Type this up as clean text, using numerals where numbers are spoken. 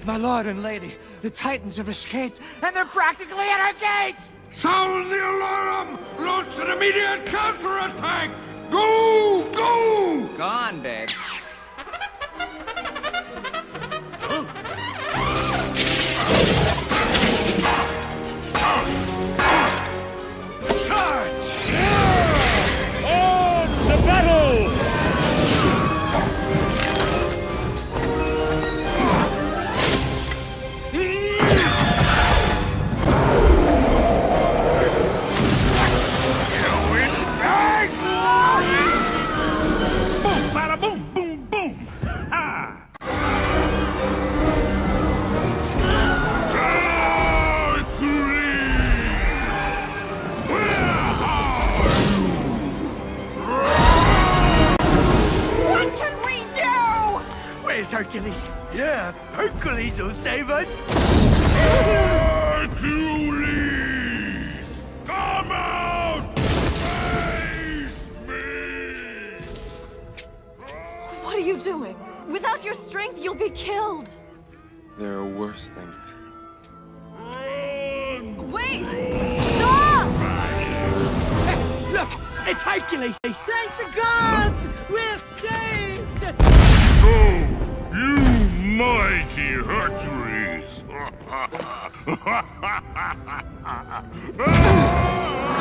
My lord and lady, the Titans have escaped, and they're practically at our gates! Sound the alarm! Launch an immediate counterattack! Go! Go! Go on, babe. Hercules. Yeah, Hercules will save us. Hercules! Come out! Face me! What are you doing? Without your strength, you'll be killed. There are worse things. Run! Wait! Stop! Hey, look, it's Hercules. Thank the gods! We're saved! So, you mighty Hercules!